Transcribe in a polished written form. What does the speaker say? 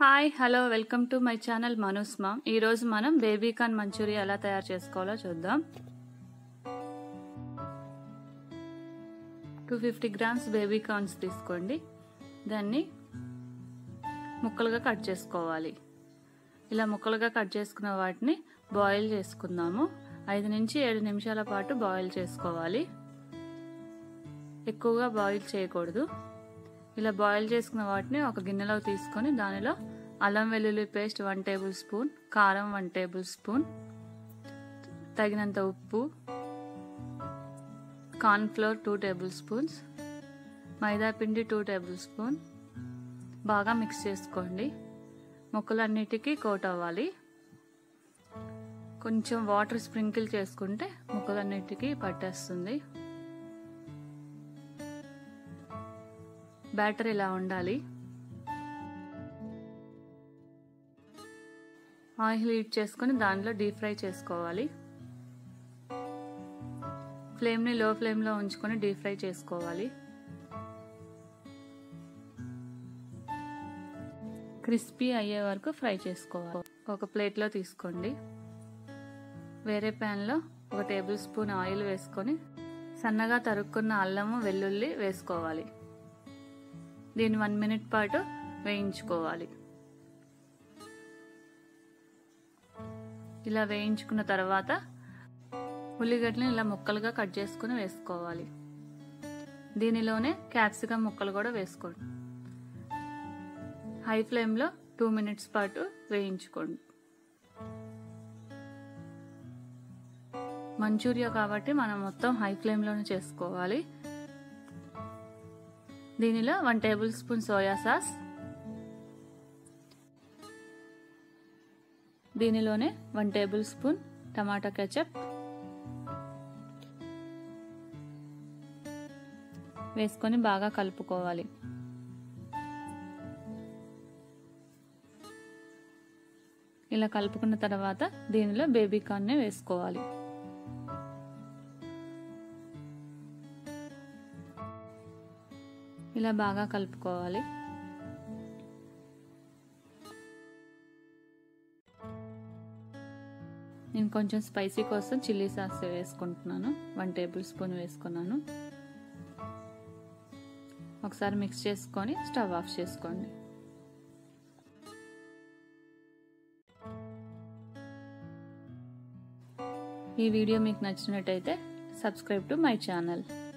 Hi hello welcome to my channel Manu's mom. ఈరోజు మనం baby corn Manchuria ఎలా తయారు చేసుకోవాలో చూద్దాం. 250 గ్రామ్స్ బేబీ కార్న్స్ తీసుకోండి. దాన్ని ముక్కలుగా కట్ చేసుకోవాలి. ఇలా ముక్కలుగా కట్ చేసుకున్న వాటిని బాయిల్ చేసుకుందాము. 5 నుంచి 7 నిమిషాల పాటు బాయిల్ చేసుకోవాలి. ఎక్కువగా బాయిల్ చేయకూడదు. ఇలా బాయిల్ చేసుకున్న వాటిని ఒక గిన్నెలో తీసుకొని దానిలో అల్లం వెల్లుల్లి పేస్ట్ 1 టేబుల్ స్పూన్, కారం 1 టేబుల్ స్పూన్, తగినంత ఉప్పు, cornflour 2 tablespoons, maida పిండి 2 టేబుల్ స్పూన్ బాగా మిక్స్ చేసుకోండి. ముక్కలన్నిటికీ కోట్ అవ్వాలి. కొంచెం వాటర్ స్ప్రింకిల్ చేసుకుంటే ముక్కలన్నిటికీ పట్టేస్తుంది. బ్యాటర్ ఇలా ఉండాలి. ఆయిల్ హీట్ చేసుకొని దానిలో డీప్ ఫ్రై చేసుకోవాలి. ఫ్లేమ్ని లో ఫ్లేమ్లో ఉంచుకొని డీప్ ఫ్రై చేసుకోవాలి. క్రిస్పీ అయ్యే వరకు ఫ్రై చేసుకోవాలి. ఒక ప్లేట్లో తీసుకోండి. వేరే ప్యాన్లో 1 టేబుల్ స్పూన్ ఆయిల్ వేసుకొని సన్నగా తరుక్కున్న అల్లము వెల్లుల్లి వేసుకోవాలి. దీన్ని 1 మినిట్ పాటు వేయించుకోవాలి. ఇలా వేయించుకున్న తర్వాత ఉల్లిగడ్డని ఇలా ముక్కలుగా కట్ చేసుకుని వేసుకోవాలి. దీనిలోనే క్యాప్సికమ్ ముక్కలు కూడా వేసుకోండి. హై ఫ్లేమ్లో 2 మినిట్స్ పాటు వేయించుకోండి. మంచూరియా కాబట్టి మనం మొత్తం హై ఫ్లేమ్లోనే చేసుకోవాలి. దీనిలో 1 టేబుల్ స్పూన్ సోయా సాస్, దీనిలోనే 1 టేబుల్ స్పూన్ టమాటా కెచప్ వేసుకొని బాగా కలుపుకోవాలి. ఇలా కలుపుకున్న తర్వాత దీనిలో బేబీ కార్న్ వేసుకోవాలి. ఇలా బాగా కలుపుకోవాలి. నేను కొంచెం స్పైసీ కోసం చిల్లీ సాస్ వేసుకుంటున్నాను. 1 టేబుల్ స్పూన్ వేసుకున్నాను. ఒకసారి మిక్స్ చేసుకొని స్టవ్ ఆఫ్ చేసుకోండి. ఈ వీడియో మీకు నచ్చినట్టయితే సబ్స్క్రైబ్ టు మై ఛానల్.